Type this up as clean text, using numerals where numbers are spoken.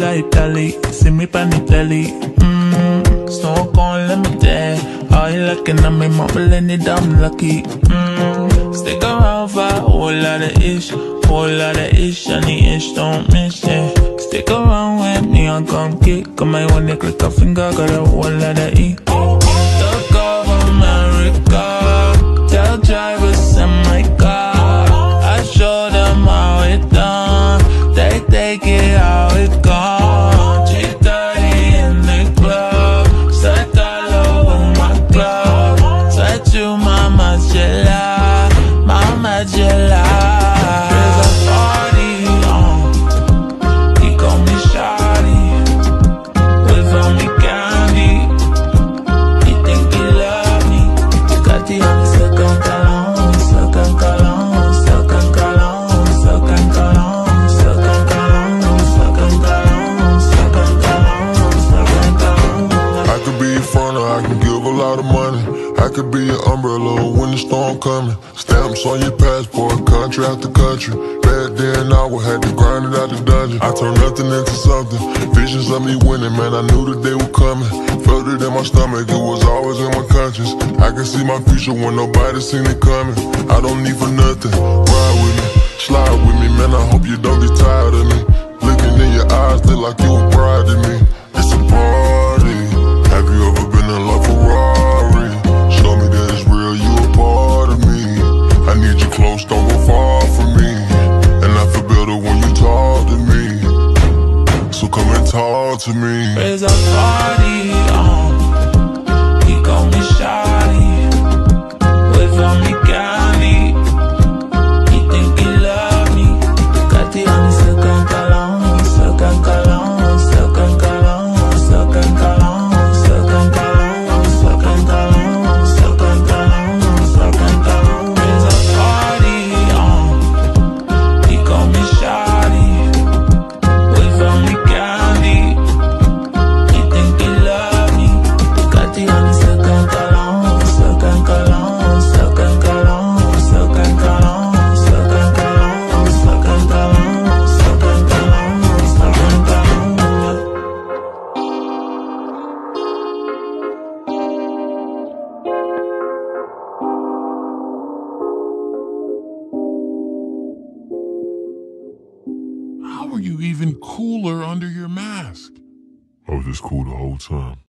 Italy, see me pan the telly. Snow gon' let me there. All you looking at me, mumbling it, I'm lucky. Stick around for a whole lot of ish, and the ish don't miss it. Stick around with me, I'm gon' kick. Come on, when they click a finger, got a whole lot of E. Look over America, tell drivers send my car. I show them how it done, they take it how it gone. 3:30 in the club, set all over my club. Set you, Mama Jella, Mama Jella. There's a party on, he call me Shawty. With on me candy, he think he love me. Got the only second cologne, second cologne, second cologne, second cologne, second cologne, second cologne, second cologne, second cologne. I could be your front or I can give a lot of money. I could be your umbrella when the storm coming. Stamps on your passport, country after country. Back then I would have to grind it out the dungeon. I turned nothing into something. Visions of me winning, man, I knew that they were coming. Felt it in my stomach, it was always in my conscience. I can see my future when nobody seen it coming. I don't need for nothing, ride with me, slide with me, man, I hope you don't get tired of me. Looking in your eyes, they like you a bride to me. It's a party, have you ever been in love Ferrari? Show me that it's real, you a part of me. I need you close, don't go far from me. And I feel better when you talk to me. So come and talk to me. There's a party on, he call me Shawty. With on me candy, he think he love me. Got the only second cologne, second cologne, second cologne, second cologne, second cologne, second cologne, second cologne, second cologne. There's a party on, he call me Shawty. With on me candy, he think he love me. Got the only second cologne, second cologne, second cologne, second cologne, second cologne, second cologne, second cologne, second cologne. How are you even cooler under your mask? I was just cool the whole time.